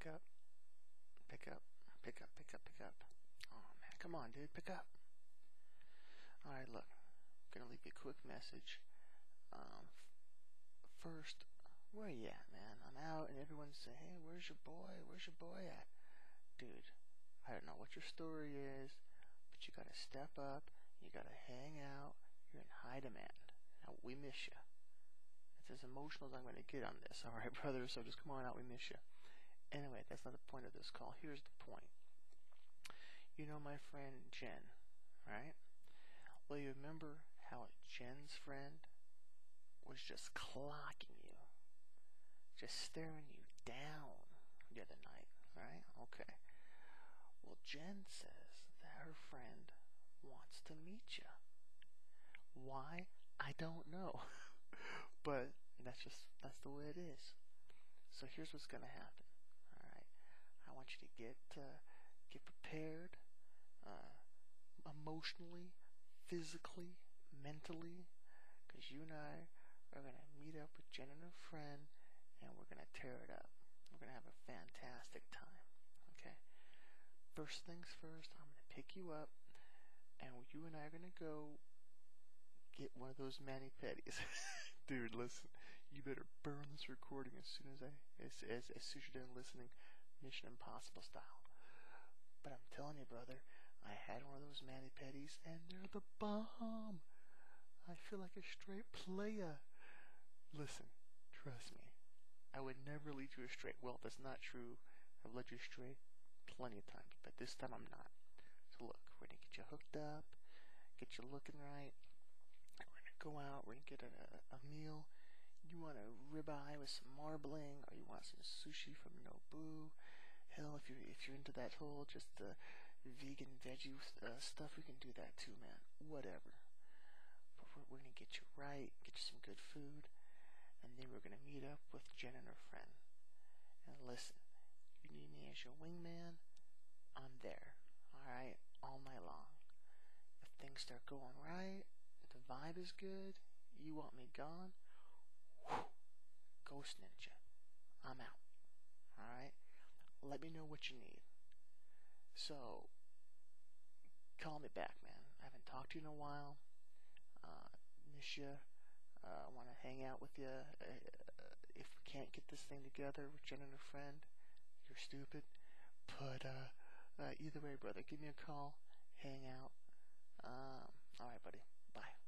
pick up. Pick up. Pick up, pick up, pick up. Oh man, come on dude, pick up. Alright, look. I'm gonna leave you a quick message. First, where you at, man? I'm out and everyone's saying, hey, where's your boy? Where's your boy at? Dude, I don't know what your story is, but you gotta step up, you gotta hang out, you're in high demand. Now, we miss you. It's as emotional as I'm gonna get on this, alright, brother? So just come on out, we miss you. Anyway, that's not the point of this call. Here's the point. You know my friend Jen, right? Well, you remember how Jen's friend was just clocking you, just staring you down the other night, right? Okay. Well, Jen says that her friend wants to meet you. Why? I don't know. But that's the way it is. So here's what's gonna happen. Alright. I want you to get prepared, emotionally, physically, mentally, because you and I are going to meet up with Jen and her friend, and we're going to tear it up. We're going to have a fantastic time, okay? First things first, I'm going to pick you up, and you and I are going to go get one of those mani-pedis. Dude, listen, you better burn this recording as soon as soon as you're done listening, Mission Impossible style. But I'm telling you, brother, I had one of those mani-pedis, and they're the bomb. I feel like a straight playa. Listen, trust me, I would never lead you astray. Well, that's not true. I've led you astray plenty of times, but this time I'm not. So look, we're going to get you hooked up, get you looking right. We're going to go out, we're going to get a meal. You want a ribeye with some marbling, or you want some sushi from Nobu. Hell, if you're into that whole just vegan veggie stuff, we can do that too, man. Whatever. But we're going to get you right, get you some good food, and then we're going to meet up with Jen and her friend. And listen, you need me as your wingman, I'm there, alright, all night long. If things start going right, if the vibe is good, you want me gone, whew, Ghost Ninja, I'm out, alright? Let me know what you need. So, call me back, man. I haven't talked to you in a while. Miss you. I want to hang out with you. If we can't get this thing together with Jen and her friend, you're stupid. But either way, brother, give me a call. Hang out. Alright, buddy. Bye.